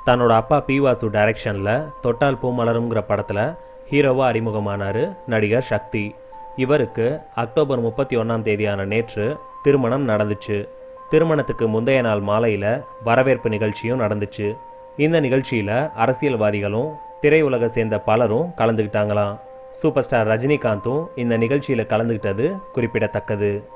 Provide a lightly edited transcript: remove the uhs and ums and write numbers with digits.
தன்னோட அப்பா பி வாசு டைரக்ஷனில் தொட்டால் பூ மலருங்கிற படத்தில் ஹீரோவாக அறிமுகமானார் நடிகர் சக்தி. இவருக்கு அக்டோபர் 31ஆம் தேதியான நேற்று திருமணம் நடந்துச்சு. திருமணத்துக்கு முந்தைய நாள் மாலையில் வரவேற்பு நிகழ்ச்சியும் நடந்துச்சு. இந்த நிகழ்ச்சியில் அரசியல்வாதிகளும் திரையுலகை சேர்ந்த பலரும் கலந்துக்கிட்டாங்களாம். சூப்பர் ஸ்டார் ரஜினிகாந்தும் இந்த நிகழ்ச்சியில் கலந்துக்கிட்டது குறிப்பிடத்தக்கது.